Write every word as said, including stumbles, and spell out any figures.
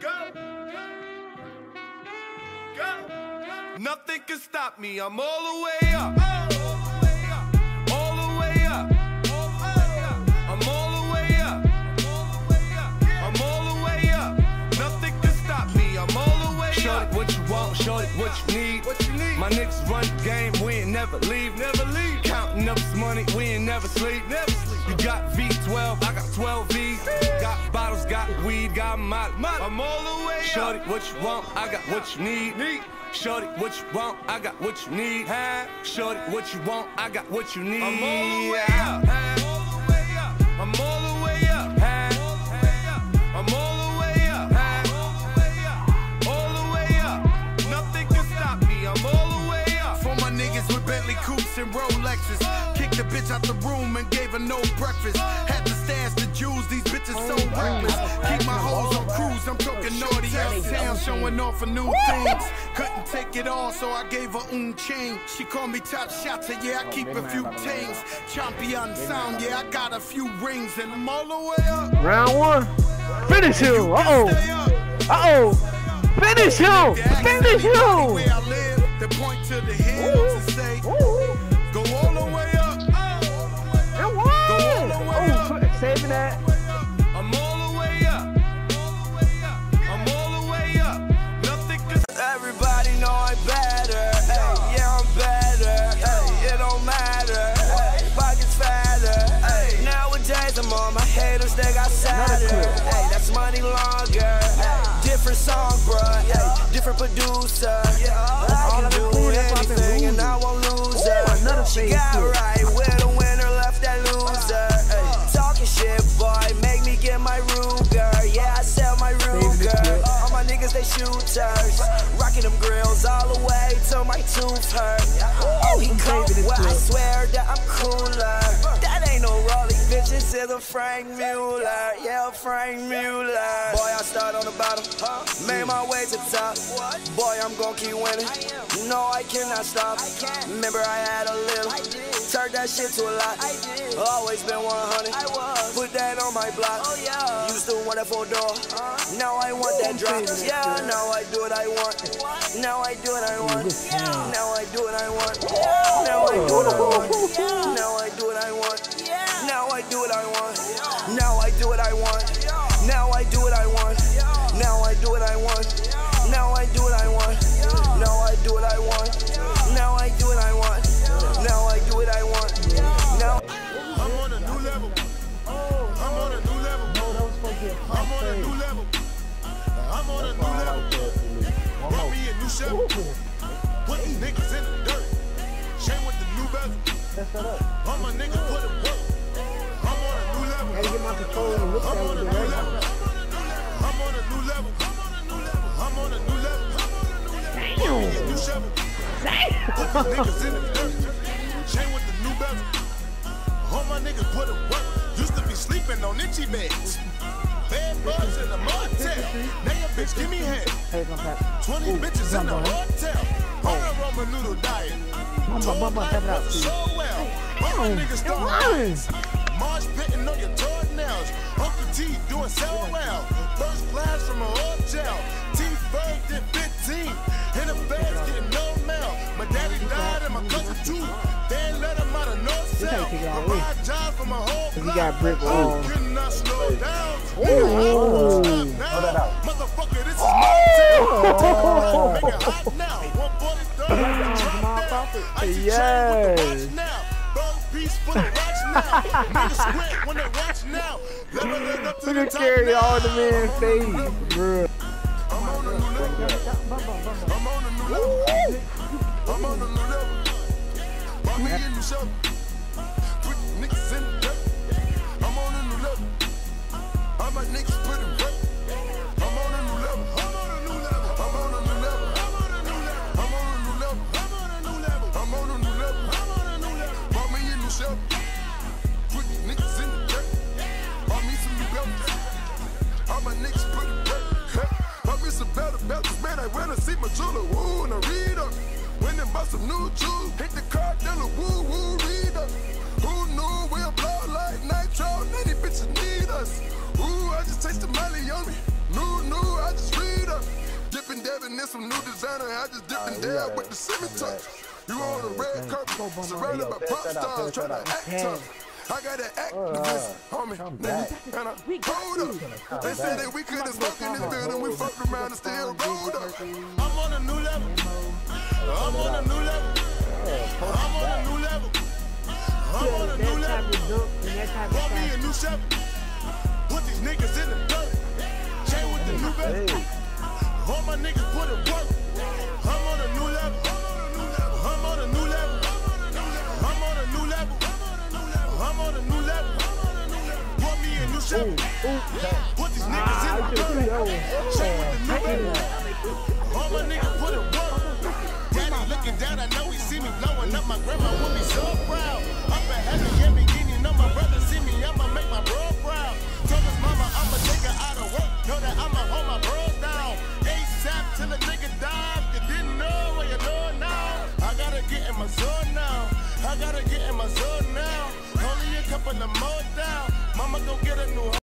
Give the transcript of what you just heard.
Go. Go. Nothing can stop me. I'm all the way up. All the way up. I'm all the way up. I'm all the way up. Nothing can stop me. I'm all the way up. Shorty, what you want? Shorty, what you need? What you need? My niggas run the game. We ain't never leave. Never leave. Counting up this money. We ain't never sleep. Never sleep. You got V twelve. I got twelve V's. Got bottles. Got weed. Got molly. I'm all the way up. Shorty, what you want? I got what you need. Need. Shorty, what you want? I got what you need. Huh? Shorty, what you want? I got what you need. I'm all the way up. I'm all the way up. I'm all the way up. All the way up. Nothing can stop me. I'm all the way up. For my niggas with Bentley coupes and Rolexes, kicked the bitch out the room and gave her no breakfast. Had to stash the jewels. These bitches so reckless. Keep my hoes on cruise. I'm talking naughty town, showing off for new things. Couldn't take it all, so I gave her un chain. She called me top shotter, yeah, I keep a few tings. Champion sound, yeah, I got a few rings, and I'm all the way up. Round one. Finish him. Uh oh. Uh oh. Finish him. Finish him. Where I live, they point to the hills and say, go all the way up. Go all the way up. Saving that. I'm all the way up. I'm all the way up. Nothing can. Everybody know I'm better. Hey, yeah, I'm better. Hey, it don't matter. Hey, pockets fatter. Hey, nowadays I'm on my haters, they got sadder. Hey, that's money longer. Hey, different song, bruh. Hey, different producer. Yeah, I can do anything and I won't lose her. She got right with a winner, left that loser. Hey, talking shit, boy, make me get my Ruger. Yeah, I sell my Ruger. All my niggas, they shooters. Rocking them grills all the way till my tooth hurt. Oh, he cold, well, I swear that I'm cooler. That ain't no Rollie, bitch, this is a Frank Mueller. Yeah, Frank Mueller. Boy, I start on the bottom, made my way to the top. Boy, I'm gon' keep winning. No, I cannot stop. Remember, I had a little, turned that shit to a lot. Always been one hundred, put that on my block. Used to want that four door, now I want that drop. Yeah, now I do what I want. Now I do what I want. Now I do what I want. Now I do what I want. Now I do what I want. Now I do what I want. Now I do what I want. Now I do what I want. Now I do what I want. Now I do what I want. Now I do what I want. Now I do what I want. Now I do what I want. Now I'm on a new level. I'm on a new level. I'm on a new level. I'm on a new level. Brought me a new shovel. Put these niggas in the dirt. Shame with the new bezel. All my niggas put it work. I'm on a new level. I'm on a new level. I'm on a new level. I'm on a new level. Damn. New shovel. Put these niggas in the dirt. Chain with the new bezel. All my niggas put it work. Used to be sleeping on itchy beds. Bad bugs in the motel. Now your bitch give me head. twenty bitches in the hotel. On a Roman noodle diet. Told my life so well. All my niggas throwing lines. Marsh pitting on your toenails. Uncle T doing so well. First class from a hotel. T first did fifteen. In the feds getting no mail. My daddy died and my cousin too. They let him out of no cell. Provide jobs for my whole block. You got brick on. Could not slow down. Motherfucker, this is my town. Make it hot now. one forty-third. I see yes. With the watch now. Bird piece full of rocks now. Niggas squint when they watch now. Leveling up to the top carry now. all the man's face, bro. I'm on a new level. I'm on a new level. I'm on a new level. Bought me a new shovel. Put niggas in the dirt. I'm on a new level. All my niggas put it work. I'm on a new level. I'm on a new level. I'm on a new level. I'm on a new level. I'm on a new level. I'm on a new level. I'm on a new level. I'm on a new level. Bought me a new shovel. Put niggas in the dirt. Bought me some new belts. All my niggas put it work. Bought me some better belts. Man, I went to see my jeweler. Woo, and I read up. Went and bought some new jewels. Hit the car dealer. Woo, woo, read up. Who knew we'll blow like nitro? Many bitches need us. Ooh, I just taste the money on me. New, new, I just eleven and some new designer. I just dipped and dabbed with the semi touch. You on a red carpet, surrounded by pop stars, trying to act tough. I got an activist, homie, nigga, and I hold up. They said that we couldn't smoke in this building, we fucked around and still rolled up. I'm on a new level. I'm on a new level. I'm on a new level. I'm on a new level. Want me a new Chevy. Put these niggas in the dirt. Chain with the new baby. All my niggas put it work. I'm on a new level. I'm on a new level. I'm on a new level. I'm on a new level. Want me a new Chevy. Put these niggas in the dirt. Chain with the new baby. All my niggas put it work. Daddy looking down, I know he see me blowing up. My grandma will be so proud. Up ahead of him, beginning, know my brother see me, I'ma make my bro proud. Told his mama I'ma take her out of work, know that I'ma hold my bros down. ASAP till a nigga die. If you didn't know, well you know now. I gotta get in my zone now. I gotta get in my zone now. Only a couple of more down. Mama gon' get a new